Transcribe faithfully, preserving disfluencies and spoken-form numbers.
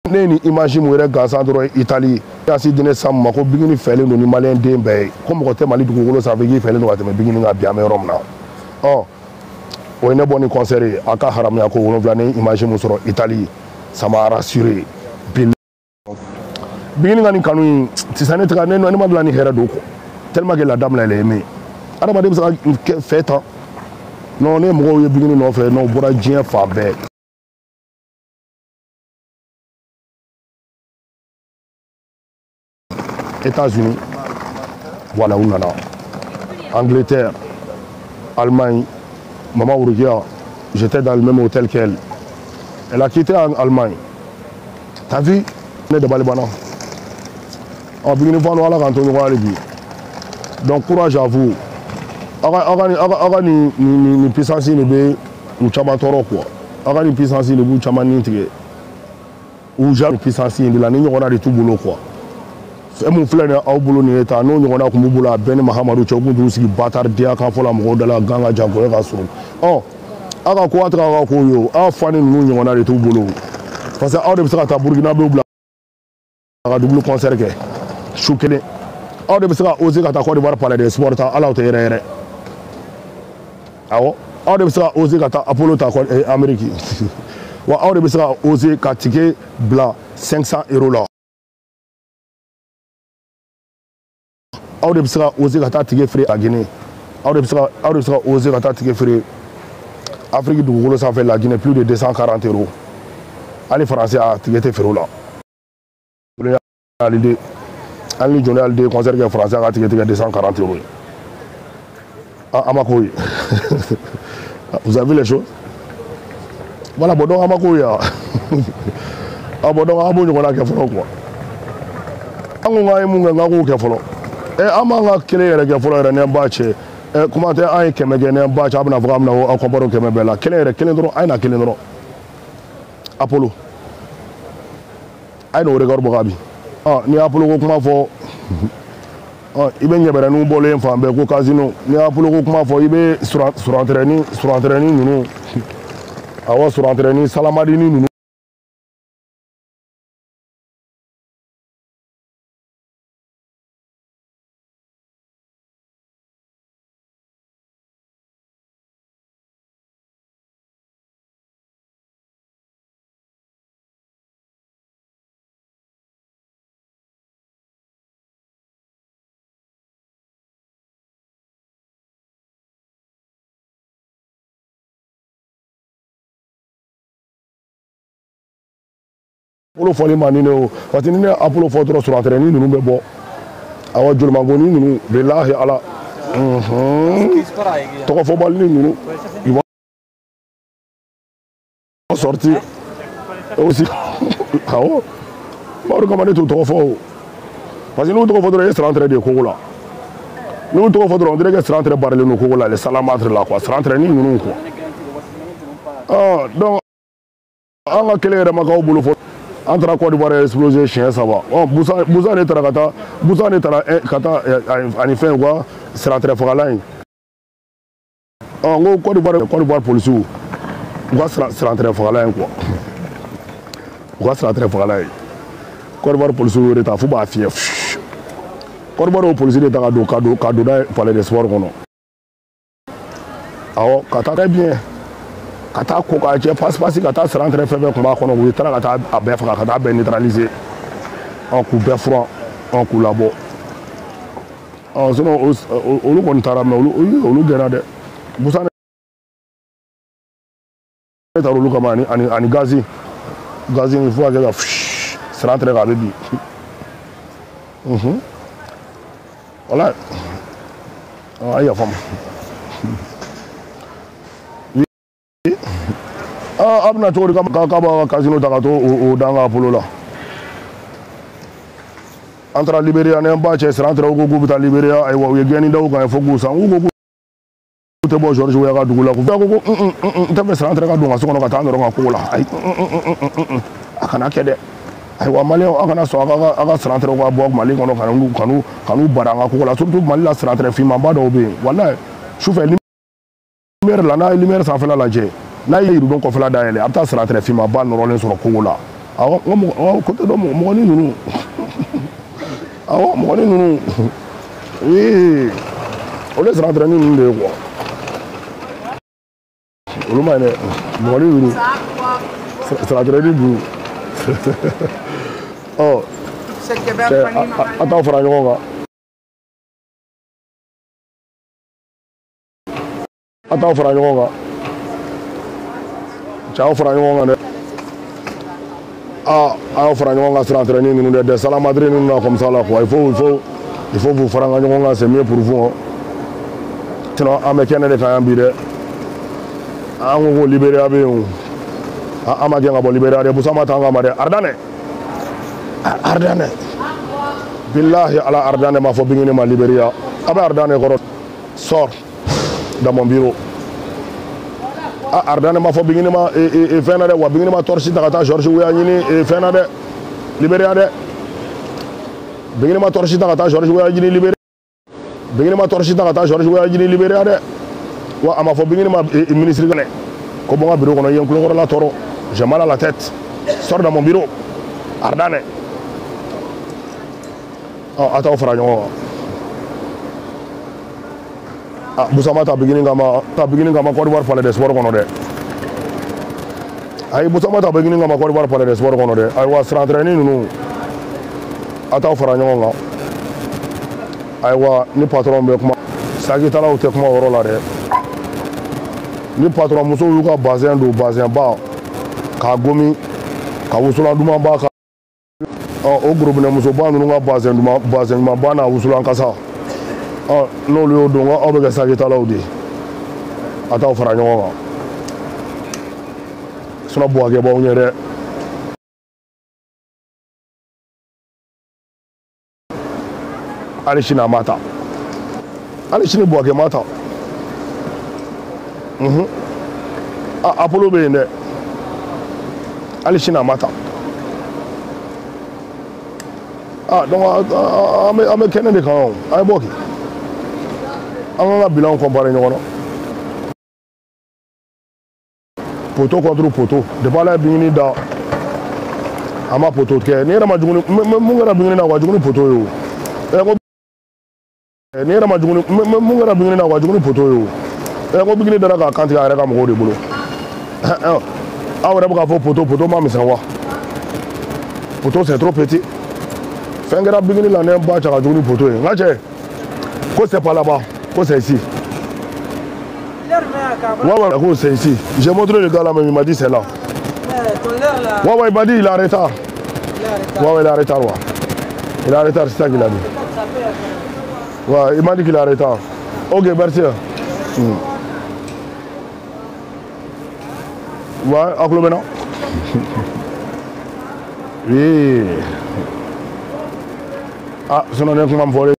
ne ni image mu yɛrɛ gansan dɔrɔn Italie yasi di ne Sam ma ko Bigini fɛlen don ni malien den bɛɛ ye ko mɔgɔ tɛ Mali dugukolo sanfɛ k'i fɛlen don ka tɛmɛ Bigini kan bi an bɛ yɔrɔ min na ɔ o ye ne bɔ ni concert ye a ka haramuya ko wolonwula ne image mu sɔrɔ Italie ça m'a rassuré Bigini ka nin kanu in sisan ne tɛ ne ne ma bila ni hɛrɛ don quoi tellement que la dame là elle est aimée adamaden bɛ se ka fɛ tan non ne mɔgɔw ye Bigini nɔfɛ non bɔra diɲɛ fan bɛɛ. États-Unis, voilà où on en a. Angleterre, Allemagne, maman Uruguay, j'étais dans le même hôtel qu'elle. Elle a quitté en Allemagne. T'as vu? On est de Balibana. En Bigini Vano, on a rencontré Alibi. Donc courage à vous. Aga ni ni ni puissance ni be ou chama toro quoi. Aga ni puissance ni bu chama ni tige. Ou jamais puissance ni la ni on a de tout boulot quoi. Et mon frère a oublié ni état non on a comme boulot Ben Mahamadou Chogun du sigi bâtard dia kan fola mo de la ganga jago e ka so. Oh aga ko atra aga ko yo a fani nous on a de tout boulot. Parce que a de sera ta Burkina be bla aga double concert ke. Choukele. A de sera oser ka ta Côte d'Ivoire parler des sports ta ala te yere. Awo a de sera oser ka ta Apollo ta Amérique. Wa a de sera oser ka ticket bla cinq cents euros là. Aw de bɛ se ka oser ka taa tigɛ feere a Guinée aw de bɛ se ka aw de bɛ se ka oser ka taa tigɛ feere Afrique dugukolo sanfɛ la Guinée plus de deux cent quarante euros hali français a tigɛ tɛ feere o la hali de hali ni jɔn hali de concert kɛ français a ka tigɛ tigɛ deux cent quarante euros ye a ma ko ye vous avez les choses voilà bon donc a ma ko ye ah bon donc a b'o ɲɔgɔnna kɛ fɔlɔ quoi an ko k'an ye mun kɛ n k'an k'o kɛ fɔlɔ. an b'an ka kelen yɛrɛ kɛ fɔlɔ yɛrɛ n'an ba cɛ kuma tɛ an ye kɛmɛ kɛ n'an ba cɛ a bɛna fɔ k'an bɛna aw kɔnparo kɛmɛ bɛɛ la kelen yɛrɛ kelen dɔrɔn a ye na kelen dɔrɔn Apollo a ye n'o regard bɔ ka bin ni Apollo ko kuma fɔ i bɛ ɲɛbɛrɛninw bɔlen fan bɛɛ ko casino ni Apollo ko kuma fɔ i bɛ surantrɛni surantrɛni ninnu awɔ surantrɛni salamadini ninnu. Apollo fɔli ma ni ne o parce que ni ne Apollo fɔ dɔrɔn surantrɛni ninnu bɛ bɔ awɔ jolimangonin ninnu bilahi ala tɔgɔfɔbali ninnu ils vont sortir aussi awɔ bawro kama ne t'o tɔgɔ fɔ o parce que n'u tɔgɔ fɔ dɔrɔn e surantrɛ de ye kogo la n'u tɔgɔ fɔ dɔrɔn on dirait que surantrɛ barilen don kogo la les salamâtres la quoi surantrɛni ninnu quoi ah donc an ka kelen yɛrɛ ma k'aw bolo fɔ an taara Côte d'Ivoire explosé siɲɛ saba ɔ busan busan de taara ka taa busan de taara ka taa ani fɛn u ka siratigɛ fagalan in ɔ n ko Côte d'Ivoire Côte d'Ivoire policiw u ka siratigɛ fagalan in quoi u ka siratigɛ fagalan in Côte d'Ivoire policiw y'o de ta f'u b'a fiyɛ Côte d'Ivoire o polisi de ta ka don ka don ka don n'a ye palais de sport kɔnɔ awɔ ka taa très bien. Ka taa ko k'a jɛ pasi-pasi ka taa sirantrɛ fɛn fɛn tun b'a kɔnɔ u taara ka taa a bɛɛ faga ka taa bɛɛ neutraliser ɔ k'u bɛɛ furan ɔ k'u labɔ ɔ sinon olu kɔni taara mɛ olu olu gɛnna dɛ busan ne taara olu kama ani ani ani gazi gazi il faut kɛ ka sirantrɛ k'a bɛ bin wala ɔ a yafa ma. a bɛna cogo di k'a b'a ka casino ta ka to o dan ka Apollo la an taara Libéria n'an ba cɛ sirantrɛ u ko k'u bɛ taa Libéria ayiwa u ye gɛnni da u kan fo k'u san u ko k'u tɛ bɔ George Weah ka dugu la k'u ko ko n tɛ fɛ sirantrɛ ka don ka so kɔnɔ ka taa dɔrɔn ka kogo la ayi a kana kɛ dɛ ayiwa maliyɛnw a kana sɔn a ka sirantrɛw ka bɔ Mali kɔnɔ ka n'u ka n'u ka n'u bara an ka kogo la surtout Mali la sirantrɛ finmanba dɔw bɛ yen walayi sufɛ lumière la n'a ye lumière sanfɛla lajɛ n'a ye yiridon kɔfɛla dayɛlɛ a bɛ taa sirantrɛ finmanba nɔrɔlen sɔrɔ kogo la awɔ n ko côté dɔ mɔgɔnin ninnu awɔ mɔgɔnin ninnu oui olu sera entraîné ninnu de ye quoi olu ma ɲi dɛ mɔgɔnin ninnu sera entraîné ninnu ɔ cɛ a t'aw fara ɲɔgɔn kan a t'aw fara ɲɔgɔn kan cɛ aw fara ɲɔgɔn kan dɛ ah aw fara ɲɔgɔn kan sera entraîné ninnu dɛ des salamadri ninnu na comme ça là quoi il faut il faut il faut vous fara ɲɔgɔn kan c'est mieux pour vous sinon an bɛ kɛnɛ de kan yan bi dɛ an ko ko Libéria bɛ yen o an ma gɛn ka bɔ Libéria dɛ Busama t'an kama dɛ Ardane Ardane billahi ala Ardane m'a fɔ Bingini ma Libéria a bɛ Ardane kɔrɔ sort dans mon bureau ah Ardane m'a fɔ Bingini ma fɛn na dɛ wa Bingini ma torche ta ka taa George Weah ɲini fɛn na dɛ Libéria dɛ Bingini ma torche ta ka taa George Weah ɲini Libéria Bingini ma torche ta ka taa George Weah ɲini Libéria dɛ wa a m'a fɔ Bingini ma ministre kɛnɛ ko bɔ n ka bureau kɔnɔ i ye n kulokɔrɔla tɔɔrɔ j'ai mal à la tête sors dans mon bureau Ardane ɔ a t'aw fara ɲɔgɔn kan ah Busama ta Bingini kama ta Bingini kama Côte d'Ivoire palais des sports kɔnɔ dɛ ayi Busama ta Bingini kama Côte d'Ivoire palais des sports kɔnɔ dɛ ayiwa sera entraîné ninnu a t'aw fara ɲɔgɔn kan ayiwa ni patron bɛ kuma sagitalaw tɛ kuma o yɔrɔ la dɛ ni patron musow y'u ka bassin don bassin ba k'a gomi ka wusulan duman ba ka ɔ o gorobinɛ musoba ninnu ka bassin duman bassin ɲuman ba n'a wusulan kasa ɔ n'olu y'o don aw bɛ kɛ sagitalaw de ye a t'aw fara ɲɔgɔn kan sinɔn Buwake b'aw ɲɛ dɛ hali sini a ma ta hali sini Buwake ma ta unhun a Apollo bɛ yen dɛ hali sini a ma ta ah donc an bɛ an bɛ kɛnɛ de kan o an ye bɔ kɛ an kan ka bilanw comparer ɲɔgɔn na poto contre poto depuis ala ye Bingini da a ma poto kɛ ni yɛrɛ ma juguni mun kɛra Bingini na wa juguni poto ye o ɛ ko ni yɛrɛ ma juguni mun kɛra Bingini na wa juguni poto ye o ɛ ko Bingini dara k'a kantigɛ a yɛrɛ ka mɔgɔw de bolo aw yɛrɛ bɛ k'a fɔ poto poto ma misɛn wa poto c'est trop petit fɛn kɛra Bingini la ne ba cɛ ka juguni poto ye n ka cɛ ko c'est pas là-bas ko c'est ici ouais ouais ko c'est ici j'ai montré le gars là mais il m'a dit c'est là ouais ouais il m'a dit il est en retard ouais ouais il est en retard ouais il est en retard c'est ça qu'il a dit ouais il m'a dit qu'il est en retard ok merci hmm. ouais à quoi maintenant oui ah sinon on est comment me voler